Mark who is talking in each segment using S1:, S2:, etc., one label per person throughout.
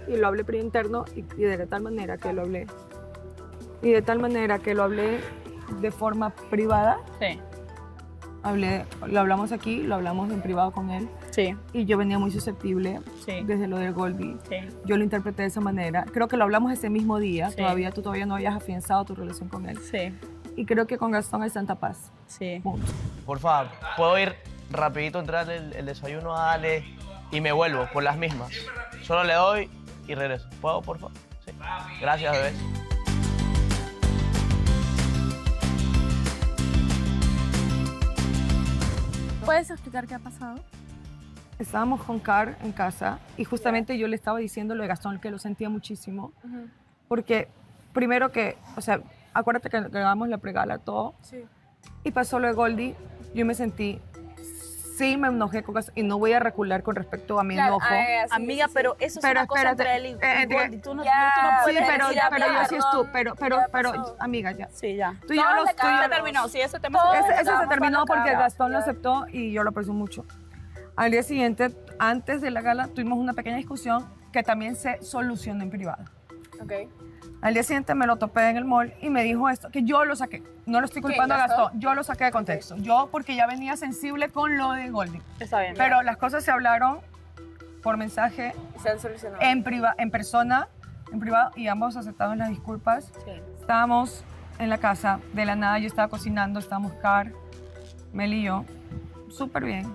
S1: y lo hablé por interno y de tal manera que lo hablé. Y de tal manera que lo hablé de forma privada.
S2: Sí.
S1: Lo hablamos aquí, lo hablamos en privado con él.
S2: Sí.
S1: Y yo venía muy susceptible desde lo del Goldie. Sí. Yo lo interpreté de esa manera. Creo que lo hablamos ese mismo día. Sí. Tú todavía no habías afianzado tu relación con él.
S2: Sí.
S1: Y creo que con Gastón hay santa paz.
S2: Sí.
S1: Punto.
S3: Por favor, ¿puedo ir rapidito, entrar el desayuno a Ale y me vuelvo por las mismas? Solo le doy y regreso. ¿Puedo, por favor? Sí. Gracias, bebés.
S4: ¿Puedes explicar qué ha pasado?
S1: Estábamos con Car en casa y justamente yo le estaba diciendo lo de Gastón, que lo sentía muchísimo. Porque primero que, o sea, acuérdate que grabamos la pregala, todo. Sí. Y pasó lo de Goldie, yo me sentí, sí me enojé con Gastón y no voy a recular con respecto a mi enojo.
S2: Amiga, pero eso es una cosa entre él y Goldie. Tú no puedes decir
S1: pero yo sí estuve, pero amiga, ya.
S2: Sí, ya.
S1: Tú ya
S2: se terminó, sí, ese tema
S1: se terminó porque Gastón lo aceptó y yo lo aprecio mucho. Al día siguiente, antes de la gala, tuvimos una pequeña discusión que también se solucionó en privado.
S4: Okay.
S1: Al día siguiente me lo topé en el mall y me dijo esto, que yo lo saqué. No lo estoy culpando a Gastón, yo lo saqué de contexto. Yo porque ya venía sensible con lo de Goldie.
S2: Está bien.
S1: Pero las cosas se hablaron por mensaje,
S4: se han solucionado.
S1: En persona, en privado, y ambos aceptaron las disculpas.
S2: Sí.
S1: Estábamos en la casa, de la nada yo estaba cocinando, estábamos Car, Mel y yo, súper bien.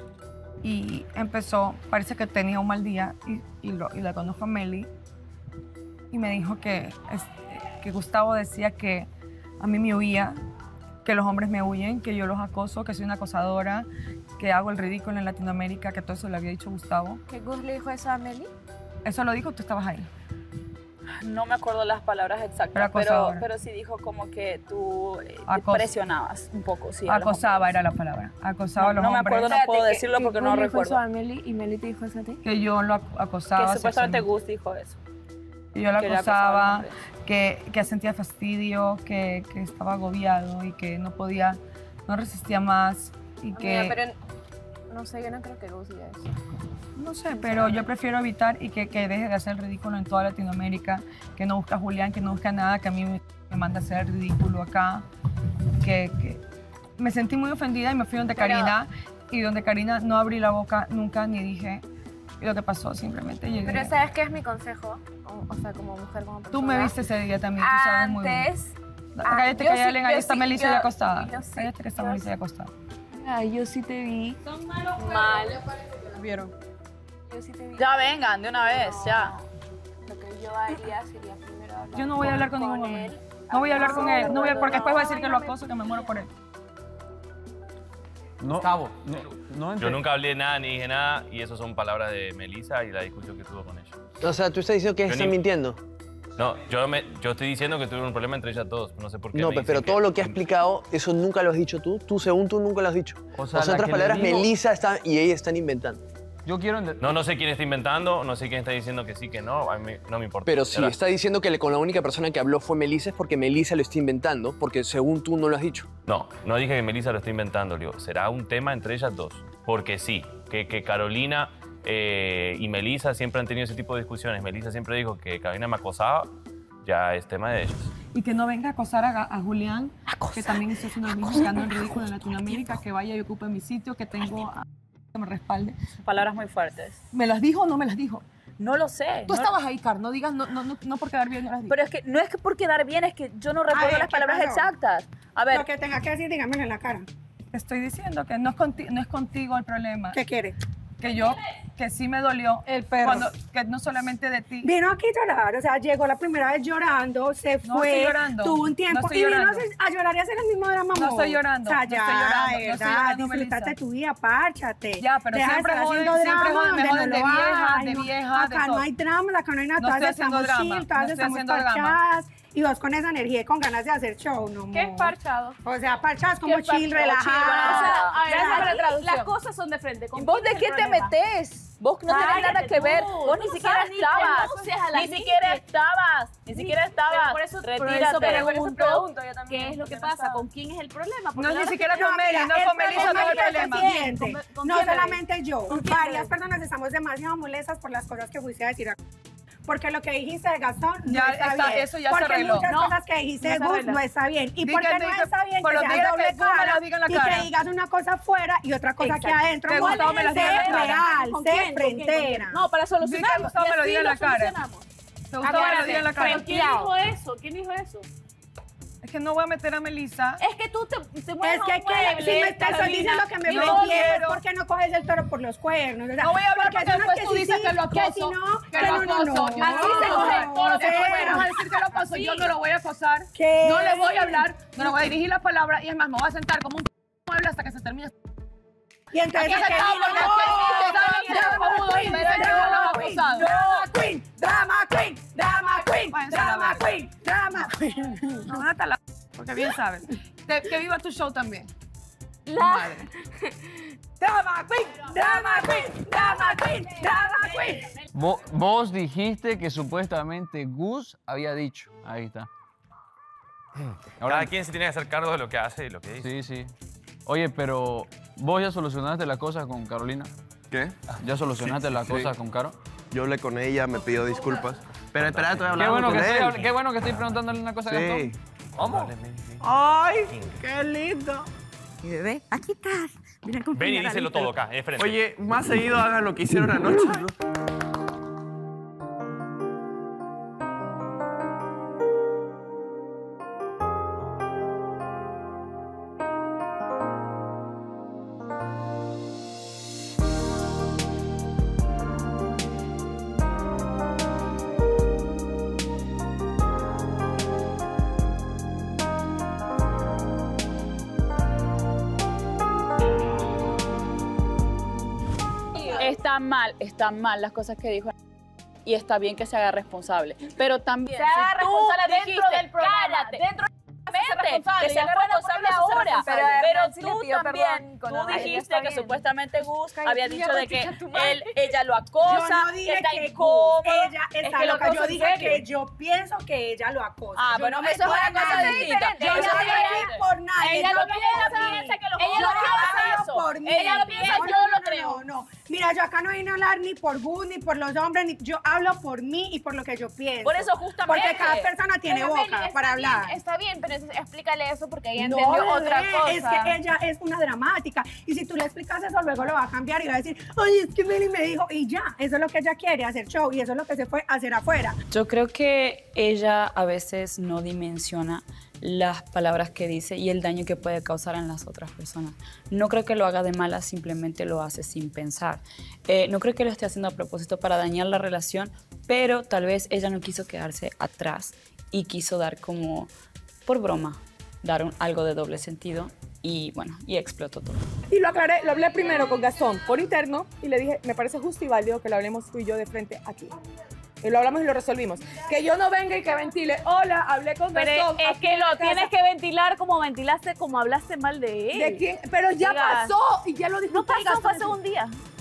S1: Y empezó, parece que tenía un mal día y la conozco a Meli y me dijo que Gustavo decía que a mí me huía, que los hombres me huyen, que yo los acoso, que soy una acosadora, que hago el ridículo en Latinoamérica, que todo eso le había dicho Gustavo.
S4: ¿Que Gus le dijo eso a Meli?
S1: Eso lo dijo, tú estabas ahí.
S2: No me acuerdo las palabras exactas, pero sí dijo como que tú presionabas un poco. Sí,
S1: acosaba era la palabra. Acosaba a los hombres.
S2: No me acuerdo, no puedo decirlo porque no recuerdo.
S4: ¿Dijo eso a Meli y Meli te dijo eso a ti?
S1: Que yo lo acosaba.
S2: Que supuestamente Gus dijo eso.
S1: Y yo lo acosaba, que sentía fastidio, que estaba agobiado y que no podía, no resistía más. Y que...
S4: pero no sé, yo no creo que Gus diga eso.
S1: No sé, pero yo prefiero evitar y que deje de hacer el ridículo en toda Latinoamérica, que no busca a Julián, que no busca nada, que a mí me manda a hacer el ridículo acá, que me sentí muy ofendida y me fui donde Karina, y donde Karina no abrí la boca nunca ni dije lo que pasó, simplemente llegué.
S4: Pero ¿sabes qué es mi consejo? O sea, como mujer, como persona.
S1: Tú me viste ese día también, tú sabes muy bien. Cállate, Ellen, ahí está Melissa ya acostada. Cállate que está Melissa ya acostada.
S4: Ay, yo sí te vi.
S2: Mal.
S1: ¿Vieron?
S4: Yo sí te vi.
S2: Ya vengan, de una vez, ya.
S4: Lo que yo haría sería primero hablar.
S1: Yo no voy a hablar con ningún hombre. No voy a hablar con él, porque después va a decir que lo acoso, que me muero por él.
S5: No,
S3: Gustavo.
S5: yo nunca hablé de nada ni dije nada y eso son palabras de Melissa y la discusión que tuvo con ella.
S3: O sea, tú estás diciendo que están mintiendo.
S5: No, yo estoy diciendo que tuvieron un problema entre ellas dos, no sé por qué.
S3: No, pero todo lo que ha explicado, eso nunca lo has dicho tú. Tú, según tú, nunca lo has dicho. O sea, en otras palabras, Melissa y ella están inventando.
S5: Yo quiero... No sé quién está inventando, no sé quién está diciendo que sí, que no, a mí no me importa.
S3: Pero si está diciendo que con la única persona que habló fue Melissa es porque Melissa lo está inventando, porque según tú no lo has dicho.
S5: No dije que Melissa lo está inventando, digo, será un tema entre ellas dos. Porque sí, que Carolina y Melissa siempre han tenido ese tipo de discusiones. Melissa siempre dijo que Carolina me acosaba, ya es tema de ellos.
S1: Y que no venga a acosar a Julián, que también está haciendo lo mismo, quedando en ridículo en Latinoamérica, que vaya y ocupe mi sitio, que tengo... que me respalde.
S2: Palabras muy fuertes.
S1: ¿Me las dijo o no me las dijo?
S2: No lo sé.
S1: Tú estabas ahí, Car, no digas, no por quedar bien no las digo.
S2: Pero es que no es que por quedar bien, es que yo no recuerdo las palabras exactas. A ver.
S6: Lo que tenga que decir, dígamelo en la cara.
S1: Te estoy diciendo que no es contigo el problema.
S6: ¿Qué quiere?
S1: Que sí me dolió.
S6: El perro.
S1: Que no solamente de ti.
S6: Vino aquí a llorar, o sea, llegó la primera vez llorando, se fue.
S1: No estoy llorando.
S6: Tuvo un tiempo y vino a llorar y hacer el mismo drama.
S1: No estoy llorando.
S6: O sea,
S1: ya, no estoy llorando,
S6: disfrutate tu vida, párchate.
S1: Ya, pero siempre me joden de vieja,
S6: acá no hay drama, acá no hay nada, todas estamos chill, todas estamos parchadas. Y vos con esa energía y con ganas de hacer show, ¿no?
S4: ¿Qué es parchado?
S6: O sea, parchadas como chill, relajada.
S4: Las cosas son de frente.
S2: ¿Y vos de qué te metes? Vos no tenés nada que ver. Vos ni siquiera estabas. Ni siquiera estabas.
S4: Por eso
S2: retírate.
S4: pregunto qué es lo que pasa, con quién es el problema.
S1: No, ni siquiera con Meli, no con Melissa todo el problema.
S6: No solamente yo, varias personas estamos demasiado molestas por las cosas que fuiste a decir. porque lo que dijiste de Gastón no
S1: Ya
S6: está
S1: está,
S6: bien.
S1: eso ya se
S6: porque
S1: arregló.
S6: muchas
S2: No,
S6: cosas que dijiste de
S2: no se
S6: Gus
S2: arregla.
S6: no está bien. Y
S1: Di
S6: porque
S1: que-
S6: no
S1: di que-
S6: está bien
S1: por
S6: que
S1: lo
S6: seas
S1: digas
S6: doble
S1: que Gus me lo
S6: cara
S1: diga en la
S6: y
S1: cara.
S6: que digas una cosa afuera y otra cosa aquí
S2: Exacto.
S6: adentro.
S1: Que
S6: No,
S1: Gustavo me lo diga en la
S6: sé
S1: cara.
S6: real,
S2: ¿Con
S6: sé
S2: quién? ¿Con quién? ¿Con quién?
S6: frentera.
S2: No, para solucionarlo.
S1: Gustavo me lo
S2: y
S1: diga en
S2: así
S1: la cara.
S2: solucionamos.
S1: Te gustaba me lo diga en la cara.
S2: Pero ¿quién dijo eso? ¿Quién dijo eso?
S1: Es que no voy a meter a Melissa.
S2: Es que tú te mueves
S6: Es que si me estás diciendo que me
S1: no
S6: metieron,
S1: quiero.
S6: ¿por qué no coges el toro por los cuernos? O sea,
S1: No voy a hablar porque
S6: son las
S1: después tú
S6: sí,
S1: dices que lo
S6: que
S1: acoso.
S6: si no,
S1: Que
S6: que
S1: lo
S6: no,
S1: acoso.
S6: no.
S1: Así se coge el toro por los cuernos. Vas a decir que lo acoso. Yo no lo voy a acosar.
S6: ¿Qué?
S1: No le voy a hablar. No le voy a dirigir las palabras. Y es más, me voy a sentar como un mueble hasta que se termine.
S6: Y entonces,
S1: Aquí
S6: ¿qué
S1: sentado
S6: digo?
S1: porque es que
S6: Drama
S1: cojudo y me dice que yo lo he acosado.
S6: Drama queen, drama queen,
S1: Váyanse a la
S6: drama
S1: verga.
S6: queen, drama queen.
S1: No, hasta la... Porque bien sabes. Que viva tu show también.
S2: La-
S6: Drama queen, drama queen, drama queen, drama queen.
S7: Vos dijiste que supuestamente Gus había dicho. Ahí está.
S5: Cada quien se tiene que hacer cargo de lo que hace y lo que
S7: Sí,
S5: dice.
S7: sí. Oye, pero ¿vos ya solucionaste las cosas con Carolina?
S8: ¿Qué?
S7: ¿Ya solucionaste las
S8: sí.
S7: cosas con Caro?
S8: Yo hablé con ella, me pidió disculpas. Pero espera, estoy
S7: Qué
S8: hablando
S7: bueno,
S8: con él.
S7: qué bueno que estoy preguntándole una cosa a
S8: Sí.
S7: Gastón.
S5: ¿Cómo?
S8: ¡Ay, qué lindo!
S6: Mi bebé, aquí estás. Mira con
S5: Ven y
S6: quién
S5: díselo
S6: era
S5: todo acá, de frente.
S8: Oye, más seguido hagan lo que hicieron anoche, ¿no?
S2: Están mal las cosas que dijo y está bien que se haga responsable. Pero también
S4: Se haga
S2: si tú
S4: responsable dentro
S2: dijiste,
S4: del programa,
S2: cállate,
S4: dentro
S2: que se haga responsable ahora.
S4: Pero
S2: Pero
S4: sí
S2: tú
S4: le pidió
S2: también,
S4: perdón con
S2: tú
S4: Ana, ella
S2: dijiste
S4: está
S2: que
S4: bien.
S2: supuestamente Gus había dicho de que
S1: concha tu madre.
S2: ella lo
S6: Yo
S2: acosa,
S6: no
S2: que
S6: dije
S2: está
S6: que
S2: incómodo.
S6: ella
S2: Es
S6: está
S2: que lo
S6: loca. Yo
S2: acosa en
S6: dije
S2: serio.
S6: que yo pienso que ella lo acosa.
S2: Ah,
S6: Yo
S2: bueno,
S6: no
S2: eso es
S6: estoy
S2: una cosa
S6: aquí.
S2: distinta.
S6: Yo no
S2: Eso
S6: estoy
S2: es
S6: aquí
S2: diferente.
S6: por nadie.
S2: Ella
S6: Yo
S2: lo
S6: no
S2: piensa,
S6: estoy
S2: piensa que los
S6: Ella
S2: hombres
S6: no
S2: hagan
S6: habla
S2: eso.
S6: por mí.
S2: Ella lo piensa, yo no lo creo.
S6: No. Mira, yo acá no vine a hablar ni por Gus, ni por los hombres, ni yo hablo por mí y por lo que yo pienso.
S2: Por eso justamente.
S6: Porque cada persona tiene
S4: Pero, Meli,
S6: boca
S4: está
S6: para
S4: bien,
S6: hablar.
S4: Está bien, pero entonces explícale eso porque ella
S6: No,
S4: entendió
S6: bebé,
S4: otra cosa.
S6: es que ella es una dramática. Y si tú le explicas eso, luego lo va a cambiar y va a decir, ay, es que Meli me dijo, y ya, eso es lo que ella quiere, hacer show, y eso es lo que se fue a hacer afuera.
S9: Yo creo que ella a veces no dimensiona las palabras que dice y el daño que puede causar en las otras personas. No creo que lo haga de mala, simplemente lo hace sin pensar. No creo que lo esté haciendo a propósito para dañar la relación, pero tal vez ella no quiso quedarse atrás y quiso dar como, por broma, dar algo de doble sentido y bueno, y explotó todo.
S10: Y lo aclaré, lo hablé primero con Gastón por interno y le dije, me parece justo y válido que lo hablemos tú y yo de frente aquí. Y lo hablamos y lo resolvimos. Que yo no venga y que ventile, hola, hablé con
S2: Pero
S10: Gastón.
S2: es
S10: aquí
S2: que
S10: en la
S2: lo
S10: casa".
S2: tienes que ventilar como ventilaste, como hablaste mal de él.
S10: ¿De quién? Pero ya
S2: Diga,
S10: pasó y ya lo dijo.
S2: No pasó, fue hace un día.